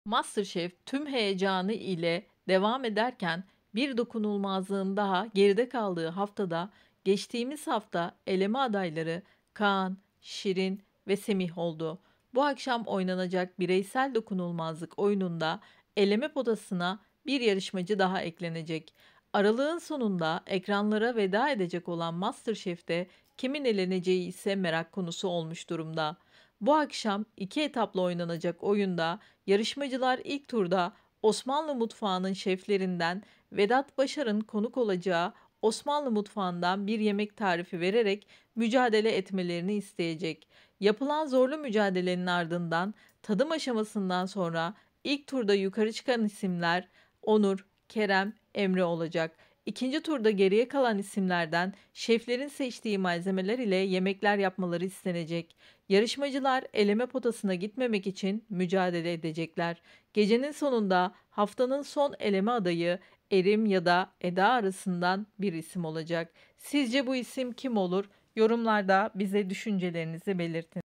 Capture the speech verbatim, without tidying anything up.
MasterChef tüm heyecanı ile devam ederken bir dokunulmazlığın daha geride kaldığı haftada geçtiğimiz hafta eleme adayları Kaan, Şirin ve Semih oldu. Bu akşam oynanacak bireysel dokunulmazlık oyununda eleme potasına bir yarışmacı daha eklenecek. Aralığın sonunda ekranlara veda edecek olan MasterChef'te kimin eleneceği ise merak konusu olmuş durumda. Bu akşam iki etaplı oynanacak oyunda yarışmacılar ilk turda Osmanlı mutfağının şeflerinden Vedat Başar'ın konuk olacağı Osmanlı mutfağından bir yemek tarifi vererek mücadele etmelerini isteyecek. Yapılan zorlu mücadelenin ardından tadım aşamasından sonra ilk turda yukarı çıkan isimler Onur, Kerem, Emre olacak. İkinci turda geriye kalan isimlerden şeflerin seçtiği malzemeler ile yemekler yapmaları istenecek. Yarışmacılar eleme potasına gitmemek için mücadele edecekler. Gecenin sonunda haftanın son eleme adayı Erim ya da Eda arasından bir isim olacak. Sizce bu isim kim olur? Yorumlarda bize düşüncelerinizi belirtin.